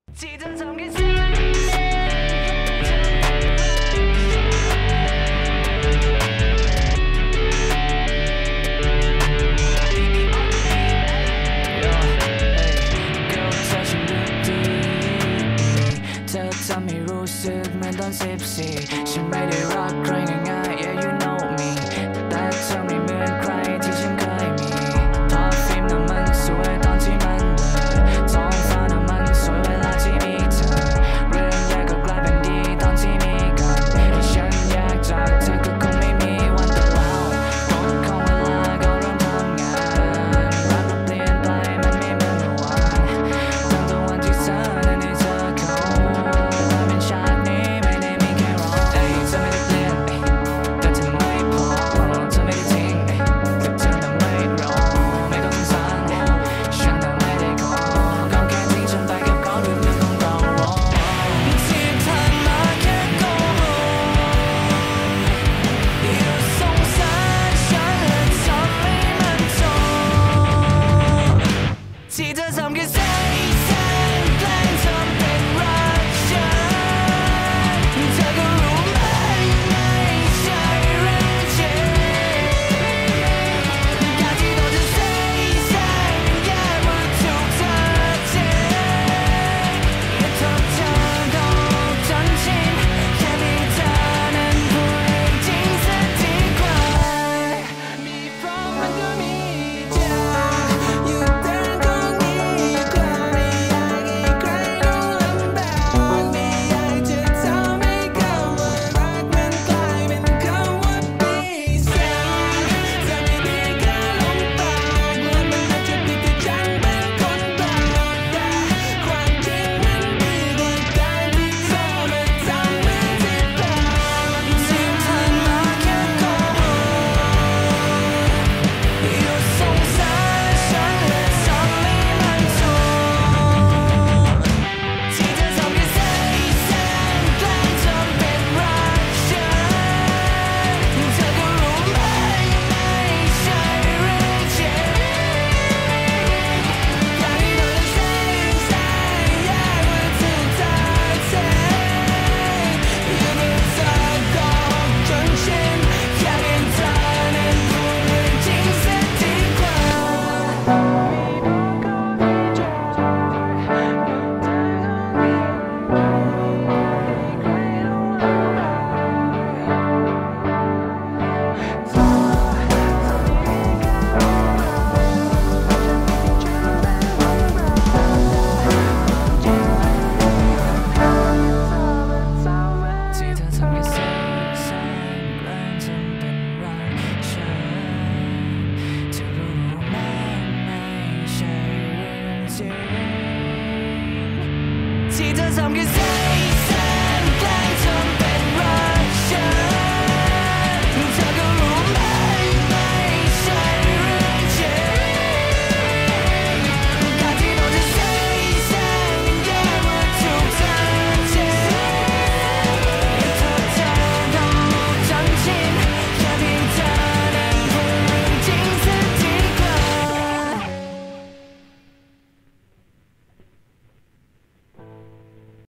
ที่เธอทำแค่ฉันเธอทำให้รู้สึกเหมือนตอน14ฉันไม่ได้รักใครง่ายๆ yeah you know me แต่เธอไม่เหมือนใครที่ฉันเคยมีภาพฟิล์มน่ะมันสวยตอนที่มันเบลอท้องฟ้าน่ะมันสวยเวลาที่มีเธอเรื่องแย่ก็กลายเป็นดีตอนที่มีกันที่ฉันอยากจากเธอก็คงไม่มีวันแต่แล้วกฎของเวลาก็เริ่มทำงานรักเราเปลี่ยนไปมันไม่เหมือนเมื่อวานตั้งแต่วันที่เธอนั้นให้เธอเข้าเป็นชาตินี้ไม่ได้มีแค่เราเธอไม่ได้เปลี่ยนแต่เธอไม่พอเธอไม่ได้ทิ้งแต่เธอน่ะไม่รอไม่ต้องสงสารฉันน่ะไม่ได้ขอก็แค่ทิ้งฉันไปกับเขาด้วยเรื่องของเราที่ทำมาแค่โกหกอย่าสงสารฉันและทำให้มันจบที่เธอทำแค่แสงแกล้งทำเป็นรักฉันเธอก็รู้ไหมไม่ใช่เรื่องจริงการที่ต้องจะแสงแย่ว่าถูกเธอทิ้งอย่าทำเธอก็จนชินแค่มีเธอนั้นพูดเรื่องจริงซะดีกว่ามีเพราะมันก็มีเธออยู่แต่ก็มีใครไม่อยากให้ใครต้องลำบากไม่อยากจะทำให้คำว่ารักมันกลายเป็นคำว่าปีศาจจะไม่ดีก็ลงปากและมันอาจจะผิดที่ฉันเป็นคนบอกแต่ความจริงมันดีกว่าการที่เธอมาทำให้ที่ปากที่ทำมาแค่โกหกอย่าสงสารฉันและทำให้มันจบที่เธอทำแค่แสงแกล้งทำเป็นรักฉันเธอก็รู้ไหมไม่ใช่เรื่องจริงการที่โดนแสงแย่ว่าถูกเธอทิ้งอย่าเมื่อเธอโกหกจนชินแค่เพียงเธอนั้นพูดเรื่องจริงซะดีกว่าที่เธอทำให้แสงแกล้งทำเป็นรักฉันเธอรู้ไหมไม่ใช่เรื่องจริงที่เธอทำแค่แส